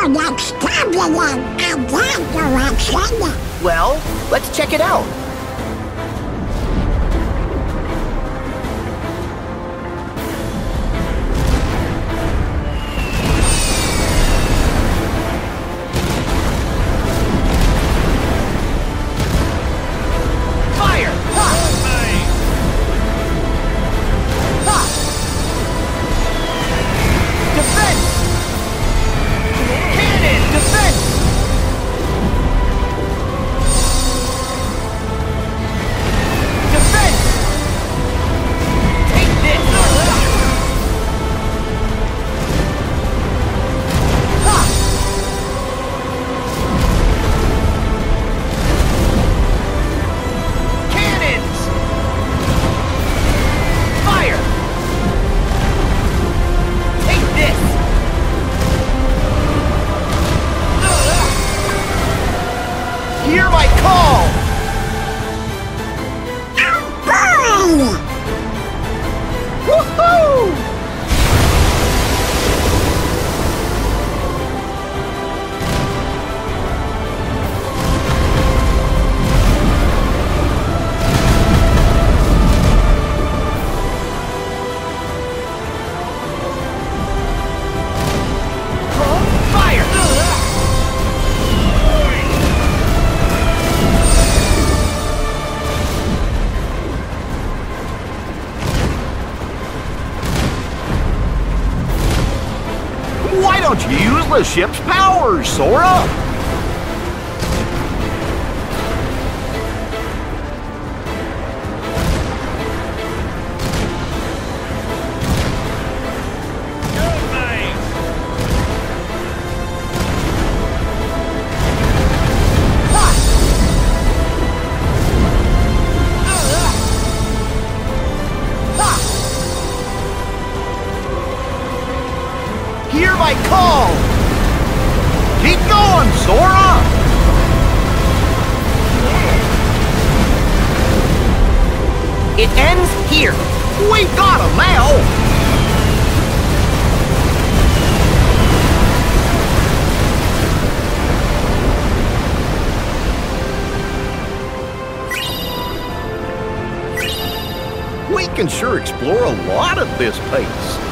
next turbulent in that direction. Well, let's check it out. Hear my call! Burn! Woohoo! Why don't you use the ship's powers, Sora? Hear my call! Keep going, Sora! It ends here. We got him now! We can sure explore a lot at this pace.